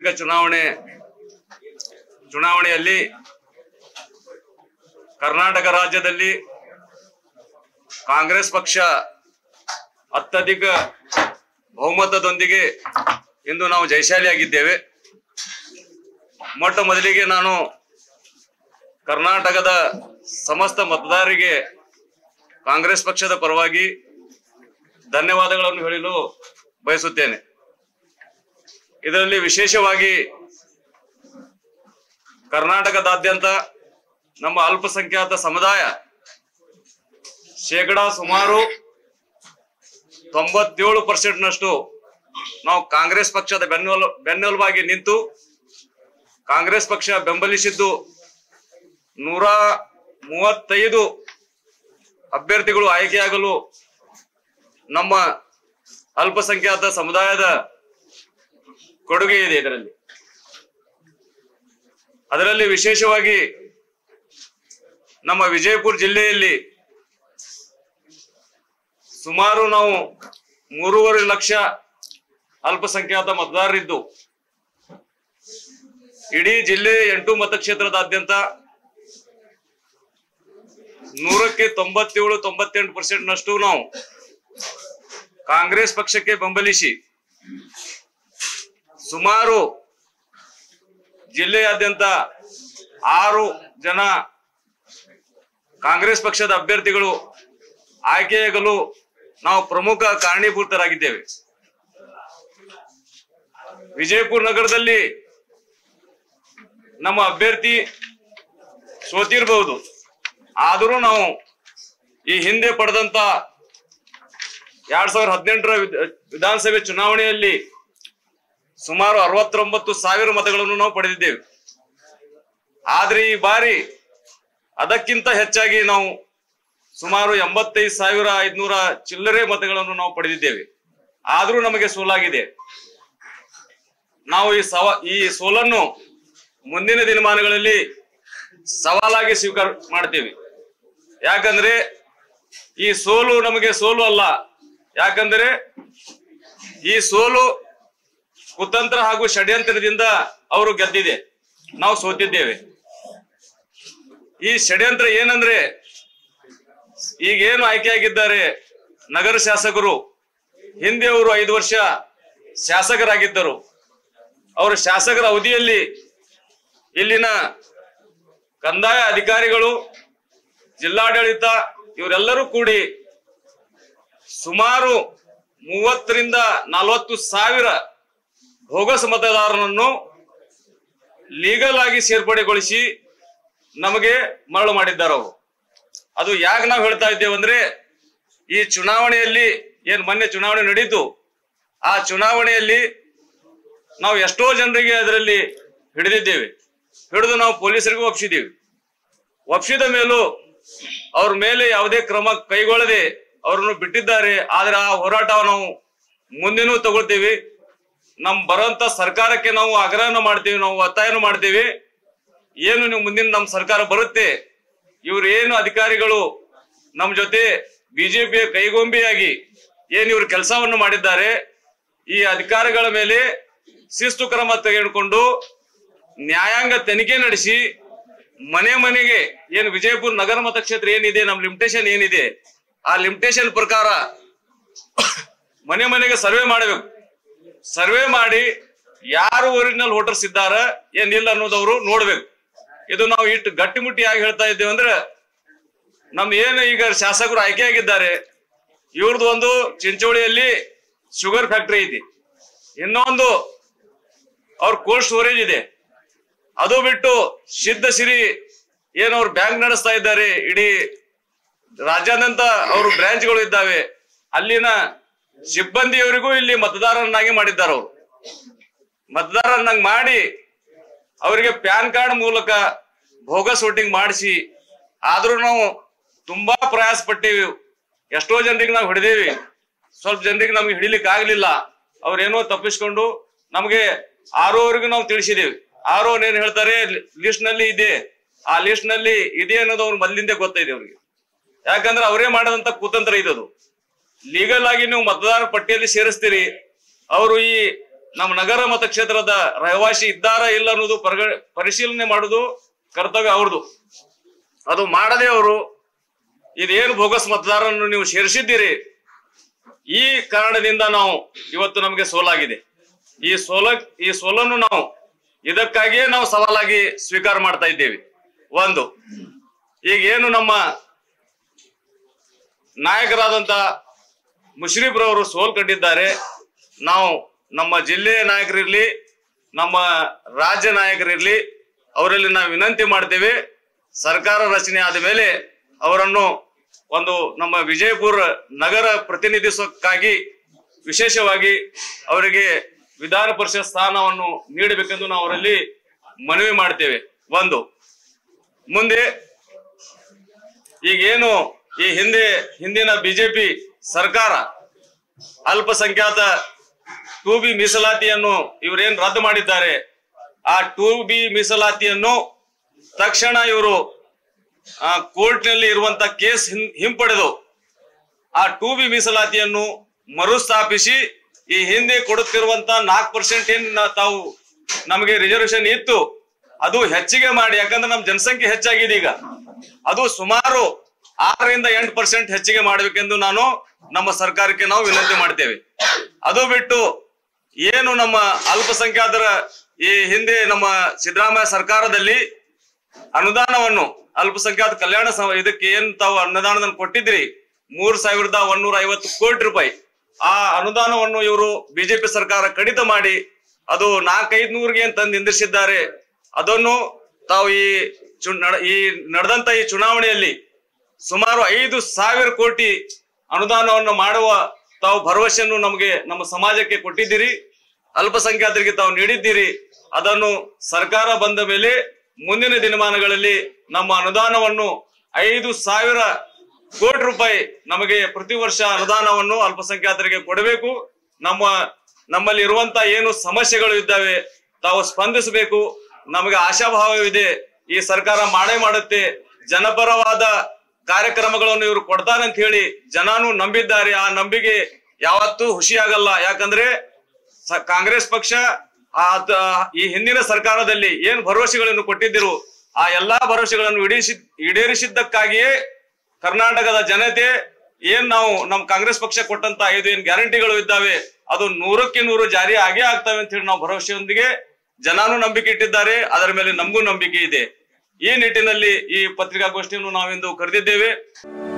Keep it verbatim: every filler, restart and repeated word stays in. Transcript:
ಚುನಾವಣೆ ಚುನಾವಣೆಯಲ್ಲಿ ಕರ್ನಾಟಕ ರಾಜ್ಯದಲ್ಲಿ ಕಾಂಗ್ರೆಸ್ ಪಕ್ಷ ಅತ್ಯಧಿಕ ಬಹುಮತದೊಂದಿಗೆ ಇಂದು ನಾವು ಜಯಶಾಲಿಯಾಗಿದ್ದೇವೆ. ಮೊಟ್ಟ ಮೊದಲಿಗೆ ನಾನು ಕರ್ನಾಟಕದ ಸಮಸ್ತ ಮತದಾರರಿಗೆ ಕಾಂಗ್ರೆಸ್ ಪಕ್ಷದ ಪರವಾಗಿ ಧನ್ಯವಾದಗಳನ್ನು ಹೇಳಲು ಬಯಸುತ್ತೇನೆ. ಇದರಲ್ಲಿ ವಿಶೇಷವಾಗಿ ಕರ್ನಾಟಕದಾದ್ಯಂತ ನಮ್ಮ ಅಲ್ಪಸಂಖ್ಯಾತ ಸಮುದಾಯ ಶೇಕಡಾ ಸುಮಾರು ತೊಂಬತ್ತೇಳು ಪರ್ಸೆಂಟ್ ನಷ್ಟು ನಾವು ಕಾಂಗ್ರೆಸ್ ಪಕ್ಷದ ಬೆನ್ನೆಲು ಬೆನ್ನೆಲುಬಾಗಿ ನಿಂತು ಕಾಂಗ್ರೆಸ್ ಪಕ್ಷ ಬೆಂಬಲಿಸಿದ್ದು ನೂರ ಮೂವತ್ತೈದು ಅಭ್ಯರ್ಥಿಗಳು ಆಯ್ಕೆಯಾಗಲು ನಮ್ಮ ಅಲ್ಪಸಂಖ್ಯಾತ ಸಮುದಾಯದ ಕೊಡುಗೆ ಇದೆ. ಇದರಲ್ಲಿ ಅದರಲ್ಲಿ ವಿಶೇಷವಾಗಿ ನಮ್ಮ ವಿಜಯಪುರ ಜಿಲ್ಲೆಯಲ್ಲಿ ಸುಮಾರು ನಾವು ಮೂರುವರೆ ಲಕ್ಷ ಅಲ್ಪಸಂಖ್ಯಾತ ಮತದಾರರಿದ್ದು ಇಡೀ ಜಿಲ್ಲೆ ಎಂಟು ಮತಕ್ಷೇತ್ರದಾದ್ಯಂತ ನೂರಕ್ಕೆ ತೊಂಬತ್ತೇಳು ತೊಂಬತ್ತೆಂಟು ಪರ್ಸೆಂಟ್ ನಷ್ಟು ನಾವು ಕಾಂಗ್ರೆಸ್ ಪಕ್ಷಕ್ಕೆ ಬೆಂಬಲಿಸಿ ಸುಮಾರು ಜಿಲ್ಲೆಯಾದ್ಯಂತ ಆರು ಜನ ಕಾಂಗ್ರೆಸ್ ಪಕ್ಷದ ಅಭ್ಯರ್ಥಿಗಳು ಆಯ್ಕೆಯಾಗಲು ನಾವು ಪ್ರಮುಖ ಕಾರಣೀಭೂತರಾಗಿದ್ದೇವೆ. ವಿಜಯಪುರ ನಗರದಲ್ಲಿ ನಮ್ಮ ಅಭ್ಯರ್ಥಿ ಸೋತಿರಬಹುದು, ಆದರೂ ನಾವು ಈ ಹಿಂದೆ ಪಡೆದಂತ ಎರಡ್ ಸಾವಿರದ ಹದಿನೆಂಟರ ವಿಧಾನಸಭೆ ಚುನಾವಣೆಯಲ್ಲಿ ಸುಮಾರು ಅರವತ್ತೊಂಬತ್ತು ಸಾವಿರ ಮತಗಳನ್ನು ನಾವು ಪಡೆದಿದ್ದೇವೆ. ಆದ್ರೆ ಈ ಬಾರಿ ಅದಕ್ಕಿಂತ ಹೆಚ್ಚಾಗಿ ನಾವು ಸುಮಾರು ಎಂಬತ್ತೈದು ಸಾವಿರ ಐದ್ನೂರ ಚಿಲ್ಲರೆ ಮತಗಳನ್ನು ನಾವು ಪಡೆದಿದ್ದೇವೆ. ಆದ್ರೂ ನಮಗೆ ಸೋಲಾಗಿದೆ. ನಾವು ಈ ಸವ ಈ ಸೋಲನ್ನು ಮುಂದಿನ ದಿನಮಾನಗಳಲ್ಲಿ ಸವಾಲಾಗಿ ಸ್ವೀಕಾರ ಮಾಡ್ತೇವೆ. ಯಾಕಂದ್ರೆ ಈ ಸೋಲು ನಮಗೆ ಸೋಲು ಅಲ್ಲ. ಯಾಕಂದ್ರೆ ಈ ಸೋಲು ಕುತಂತ್ರ ಹಾಗೂ ಷಡ್ಯಂತ್ರದಿಂದ ಅವರು ಗೆದ್ದಿದೆ, ನಾವು ಸೋತಿದ್ದೇವೆ. ಈ ಷಡ್ಯಂತ್ರ ಏನಂದ್ರೆ ಈಗೇನು ಆಯ್ಕೆಯಾಗಿದ್ದಾರೆ ನಗರ ಶಾಸಕರು, ಹಿಂದೆ ಅವರು ಐದು ವರ್ಷ ಶಾಸಕರಾಗಿದ್ದರು. ಅವರು ಶಾಸಕರ ಅವಧಿಯಲ್ಲಿ ಇಲ್ಲಿನ ಕಂದಾಯ ಅಧಿಕಾರಿಗಳು, ಜಿಲ್ಲಾಡಳಿತ ಇವರೆಲ್ಲರೂ ಕೂಡಿ ಸುಮಾರು ಮೂವತ್ತರಿಂದ ನಲವತ್ತು ಸಾವಿರ ಬೋಗಸ್ ಮತದಾರರನ್ನು ಲೀಗಲ್ ಆಗಿ ಸೇರ್ಪಡೆಗೊಳಿಸಿ ನಮಗೆ ಮರಳು ಮಾಡಿದ್ದಾರೆ. ಅವರು ಅದು ಯಾಕೆ ನಾವು ಹೇಳ್ತಾ ಇದ್ದೇವೆ ಅಂದ್ರೆ, ಈ ಚುನಾವಣೆಯಲ್ಲಿ ಏನ್ ಮೊನ್ನೆ ಚುನಾವಣೆ ನಡೀತು, ಆ ಚುನಾವಣೆಯಲ್ಲಿ ನಾವು ಎಷ್ಟೋ ಜನರಿಗೆ ಅದರಲ್ಲಿ ಹಿಡಿದಿದ್ದೇವೆ. ಹಿಡಿದು ನಾವು ಪೊಲೀಸರಿಗೂ ಒಪ್ಪಿಸಿದ್ದೀವಿ. ಒಪ್ಪಿಸಿದ ಮೇಲೂ ಅವ್ರ ಮೇಲೆ ಯಾವುದೇ ಕ್ರಮ ಕೈಗೊಳ್ಳದೆ ಅವ್ರನ್ನು ಬಿಟ್ಟಿದ್ದಾರೆ. ಆದ್ರೆ ಆ ಹೋರಾಟ ನಾವು ಮುಂದೆನೂ ತಗೊಳ್ತೀವಿ. ನಮ್ ಬರೋಂತ ಸರ್ಕಾರಕ್ಕೆ ನಾವು ಆಗ್ರಹನ ಮಾಡ್ತೀವಿ, ನಾವು ಒತ್ತಾಯನ ಮಾಡ್ತೀವಿ. ಏನು ನೀವು ಮುಂದಿನ ನಮ್ ಸರ್ಕಾರ ಬರುತ್ತೆ, ಇವ್ರು ಏನು ಅಧಿಕಾರಿಗಳು ನಮ್ ಜೊತೆ ಬಿಜೆಪಿಯ ಕೈಗೊಂಬೆಯಾಗಿ ಏನ್ ಇವ್ರು ಕೆಲಸವನ್ನು ಮಾಡಿದ್ದಾರೆ, ಈ ಅಧಿಕಾರಿಗಳ ಮೇಲೆ ಶಿಸ್ತು ಕ್ರಮ ತೆಗೆದುಕೊಂಡು ನ್ಯಾಯಾಂಗ ತನಿಖೆ ನಡೆಸಿ ಮನೆ ಮನೆಗೆ ಏನು ವಿಜಯಪುರ ನಗರ ಮತಕ್ಷೇತ್ರ ಏನಿದೆ, ನಮ್ ಲಿಮಿಟೇಷನ್ ಏನಿದೆ, ಆ ಲಿಮಿಟೇಷನ್ ಪ್ರಕಾರ ಮನೆ ಮನೆಗೆ ಸರ್ವೆ ಮಾಡಬೇಕು. ಸರ್ವೆ ಮಾಡಿ ಯಾರು ಒರಿಜಿನಲ್ ವೋಟರ್ಸ್ ಇದ್ದಾರ ಏನಿಲ್ಲ ಅನ್ನೋದವರು ನೋಡ್ಬೇಕು. ಇದು ನಾವು ಇಟ್ಟು ಗಟ್ಟಿಮುಟ್ಟಿಯಾಗಿ ಹೇಳ್ತಾ ಇದ್ದೇವೆ ಅಂದ್ರೆ, ನಮ್ ಏನು ಈಗ ಶಾಸಕರು ಆಯ್ಕೆಯಾಗಿದ್ದಾರೆ ಇವ್ರದ್ದು ಒಂದು ಚಿಂಚೋಳಿಯಲ್ಲಿ ಶುಗರ್ ಫ್ಯಾಕ್ಟರಿ ಐತಿ, ಇನ್ನೊಂದು ಅವ್ರ ಕೋಲ್ಡ್ ಸ್ಟೋರೇಜ್ ಇದೆ. ಅದು ಬಿಟ್ಟು ಸಿದ್ಧ ಸಿರಿ ಏನು ಅವ್ರು ಬ್ಯಾಂಕ್ ನಡೆಸ್ತಾ ಇದ್ದಾರೆ, ಇಡೀ ರಾಜ್ಯಾದ್ಯಂತ ಅವರು ಬ್ರಾಂಚ್ಗಳು ಇದ್ದಾವೆ. ಅಲ್ಲಿನ ಸಿಬ್ಬಂದಿಯವರಿಗೂ ಇಲ್ಲಿ ಮತದಾರರನ್ನಾಗಿ ಮಾಡಿದ್ದಾರೆ. ಅವರು ಮತದಾರರನ್ನಾಗಿ ಮಾಡಿ ಅವರಿಗೆ ಪ್ಯಾನ್ ಕಾರ್ಡ್ ಮೂಲಕ ಬೋಗಸ್ ವೋಟಿಂಗ್ ಮಾಡಿಸಿ, ಆದ್ರೂ ನಾವು ತುಂಬಾ ಪ್ರಯಾಸ ಪಟ್ಟೇವಿ. ಎಷ್ಟೋ ಜನರಿಗೆ ನಾವು ಹಿಡಿದೇವಿ, ಸ್ವಲ್ಪ ಜನರಿಗೆ ನಮ್ಗೆ ಹಿಡಿಲಿಕ್ಕೆ ಆಗ್ಲಿಲ್ಲ. ಅವ್ರೇನೋ ತಪ್ಪಿಸ್ಕೊಂಡು ನಮ್ಗೆ ಆರೋವರೆಗೂ ನಾವು ತಿಳಿಸಿದೇವಿ. ಆರೋ ಏನ್ ಹೇಳ್ತಾರೆ, ಲಿಸ್ಟ್ ನಲ್ಲಿ ಇದೆ, ಆ ಲಿಸ್ಟ್ ನಲ್ಲಿ ಇದೆ ಅನ್ನೋದು ಅವ್ರು ಮೊದಲಿಂದ ಗೊತ್ತಿದೆ ಅವ್ರಿಗೆ. ಯಾಕಂದ್ರೆ ಅವರೇ ಮಾಡದಂತ ಕುತಂತ್ರ ಇದದು. ಲೀಗಲ್ ಆಗಿ ನೀವು ಮತದಾರ ಪಟ್ಟಿಯಲ್ಲಿ ಸೇರಿಸ್ತೀರಿ, ಅವರು ಈ ನಮ್ಮ ನಗರ ಮತಕ್ಷೇತ್ರದ ರಹವಾಸಿ ಇದ್ದಾರಾ ಇಲ್ಲ ಅನ್ನೋದು ಪರಿಗ ಪರಿಶೀಲನೆ ಮಾಡುದು ಕರ್ತವ್ಯ ಅವ್ರದ್ದು. ಅದು ಮಾಡದೆ ಅವರು ಇದೇನು ಬೋಗಸ್ ಮತದಾರರನ್ನು ನೀವು ಸೇರಿಸಿದ್ದೀರಿ, ಈ ಕಾರಣದಿಂದ ನಾವು ಇವತ್ತು ನಮಗೆ ಸೋಲಾಗಿದೆ. ಈ ಸೋಲ ಈ ಸೋಲನ್ನು ನಾವು ಇದಕ್ಕಾಗಿಯೇ ನಾವು ಸವಾಲಾಗಿ ಸ್ವೀಕಾರ ಮಾಡ್ತಾ ಇದ್ದೇವೆ. ಒಂದು, ಈಗ ಏನು ನಮ್ಮ ನಾಯಕರಾದಂತ ಮುಷರೀಫ್ರವರು ಸೋಲ್ ಕಂಡಿದ್ದಾರೆ, ನಾವು ನಮ್ಮ ಜಿಲ್ಲೆಯ ನಾಯಕರಿರ್ಲಿ ನಮ್ಮ ರಾಜ್ಯ ನಾಯಕರಿರ್ಲಿ ಅವರಲ್ಲಿ ನಾವು ವಿನಂತಿ ಮಾಡ್ತೇವೆ, ಸರ್ಕಾರ ರಚನೆ ಆದ ಮೇಲೆ ಅವರನ್ನು ಒಂದು ನಮ್ಮ ವಿಜಯಪುರ ನಗರ ಪ್ರತಿನಿಧಿಸಕ್ಕಾಗಿ ವಿಶೇಷವಾಗಿ ಅವರಿಗೆ ವಿಧಾನ ಪರಿಷತ್ ಸ್ಥಾನವನ್ನು ನೀಡಬೇಕೆಂದು ನಾವು ಅವರಲ್ಲಿ ಮನವಿ ಮಾಡ್ತೇವೆ. ಒಂದು, ಮುಂದೆ ಈಗೇನು ಈ ಹಿಂದೆ ಹಿಂದಿನ ಬಿಜೆಪಿ ಸರ್ಕಾರ ಅಲ್ಪಸಂಖ್ಯಾತ ಟೂ ಬಿ ಮೀಸಲಾತಿಯನ್ನು ಇವರೇನ್ ರದ್ದು ಮಾಡಿದ್ದಾರೆ, ಆ ಟೂ ಬಿ ಮೀಸಲಾತಿಯನ್ನು ತಕ್ಷಣ ಇವರು ಆ ಕೋರ್ಟ್ ನಲ್ಲಿ ಇರುವಂತ ಕೇಸ್ ಹಿಂಪಡೆದು ಆ ಟೂ ಬಿ ಮೀಸಲಾತಿಯನ್ನು ಮರುಸ್ಥಾಪಿಸಿ ಈ ಹಿಂದೆ ಕೊಡುತ್ತಿರುವಂತ ನಾಲ್ಕು ಪರ್ಸೆಂಟ್ ಏನ್ ತಾವು ನಮಗೆ ರಿಸರ್ವೇಶನ್ ಇತ್ತು ಅದು ಹೆಚ್ಚಿಗೆ ಮಾಡಿ, ಯಾಕಂದ್ರೆ ನಮ್ಮ ಜನಸಂಖ್ಯೆ ಹೆಚ್ಚಾಗಿದೆ ಈಗ, ಅದು ಸುಮಾರು ಆರರಿಂದ ಎಂಟು ಪರ್ಸೆಂಟ್ ಹೆಚ್ಚಿಗೆ ಮಾಡಬೇಕೆಂದು ನಾನು ನಮ್ಮ ಸರ್ಕಾರಕ್ಕೆ ನಾವು ವಿನಂತಿ ಮಾಡ್ತೇವೆ. ಅದು ಬಿಟ್ಟು ಏನು ನಮ್ಮ ಅಲ್ಪಸಂಖ್ಯಾತರ ಈ ಹಿಂದೆ ನಮ್ಮ ಸಿದ್ದರಾಮಯ್ಯ ಸರ್ಕಾರದಲ್ಲಿ ಅನುದಾನವನ್ನು ಅಲ್ಪಸಂಖ್ಯಾತ ಕಲ್ಯಾಣ ಇದಕ್ಕೆ ಏನ್ ತಾವು ಅನುದಾನವನ್ನು ಕೊಟ್ಟಿದ್ರಿ ಮೂರ್ ಸಾವಿರದ ಒಂದೂರ ಐವತ್ತು ಕೋಟಿ ರೂಪಾಯಿ, ಆ ಅನುದಾನವನ್ನು ಇವರು ಬಿಜೆಪಿ ಸರ್ಕಾರ ಕಡಿತ ಮಾಡಿ ಅದು ನಾಲ್ಕೈದು ನೂರಿಗೆ ಏನ್ ತಂದು ನಿಂದಿಸಿದ್ದಾರೆ. ಅದನ್ನು ತಾವು ಈ ಈ ನಡೆದಂತ ಈ ಚುನಾವಣೆಯಲ್ಲಿ ಸುಮಾರು ಐದು ಸಾವಿರ ಕೋಟಿ ಅನುದಾನವನ್ನು ಮಾಡುವ ತಾವು ಭರವಸೆಯನ್ನು ನಮಗೆ ನಮ್ಮ ಸಮಾಜಕ್ಕೆ ಕೊಟ್ಟಿದ್ದೀರಿ, ಅಲ್ಪಸಂಖ್ಯಾತರಿಗೆ ತಾವು ನೀಡಿದ್ದೀರಿ. ಅದನ್ನು ಸರ್ಕಾರ ಬಂದ ಮೇಲೆ ಮುಂದಿನ ದಿನಮಾನಗಳಲ್ಲಿ ನಮ್ಮ ಅನುದಾನವನ್ನು ಐದು ಸಾವಿರ ಕೋಟಿ ರೂಪಾಯಿ ನಮಗೆ ಪ್ರತಿ ವರ್ಷ ಅನುದಾನವನ್ನು ಅಲ್ಪಸಂಖ್ಯಾತರಿಗೆ ಕೊಡಬೇಕು. ನಮ್ಮ ನಮ್ಮಲ್ಲಿ ಇರುವಂತ ಏನು ಸಮಸ್ಯೆಗಳು ಇದ್ದಾವೆ ತಾವು ಸ್ಪಂದಿಸಬೇಕು. ನಮಗೆ ಆಶಾಭಾವವಿದೆ, ಈ ಸರ್ಕಾರ ಮಾಡೇ ಮಾಡುತ್ತೆ, ಜನಪರವಾದ ಕಾರ್ಯಕ್ರಮಗಳನ್ನು ಇವರು ಕೊಡ್ತಾರೆ ಅಂತ ಹೇಳಿ ಜನನು ನಂಬಿದ್ದಾರೆ. ಆ ನಂಬಿಕೆ ಯಾವತ್ತೂ ಹುಷಿಯಾಗಲ್ಲ. ಯಾಕಂದ್ರೆ ಕಾಂಗ್ರೆಸ್ ಪಕ್ಷ ಆ ಈ ಹಿಂದಿನ ಸರ್ಕಾರದಲ್ಲಿ ಏನ್ ಭರವಸೆಗಳನ್ನು ಕೊಟ್ಟಿದ್ದರು ಆ ಎಲ್ಲಾ ಭರವಸೆಗಳನ್ನು ಈಡೇರಿಸಿ ಈಡೇರಿಸಿದ್ದಕ್ಕಾಗಿಯೇ ಕರ್ನಾಟಕದ ಜನತೆ ಏನ್ ನಾವು ನಮ್ ಕಾಂಗ್ರೆಸ್ ಪಕ್ಷ ಕೊಟ್ಟಂತ ಐದು ಏನ್ ಗ್ಯಾರಂಟಿಗಳು ಇದ್ದಾವೆ ಅದು ನೂರಕ್ಕೆ ನೂರು ಜಾರಿ ಆಗೇ ಆಗ್ತವೆ ಅಂತ ಹೇಳಿ ನಾವು ಭರವಸೆಯೊಂದಿಗೆ ಜನನು ನಂಬಿಕೆ ಇಟ್ಟಿದ್ದಾರೆ. ಅದರ ಮೇಲೆ ನಮಗೂ ನಂಬಿಕೆ ಇದೆ. ಈ ನಿಟ್ಟಿನಲ್ಲಿ ಈ ಪತ್ರಿಕಾಗೋಷ್ಠಿಯನ್ನು ನಾವಿಂದು ಕರೆದಿದ್ದೇವೆ.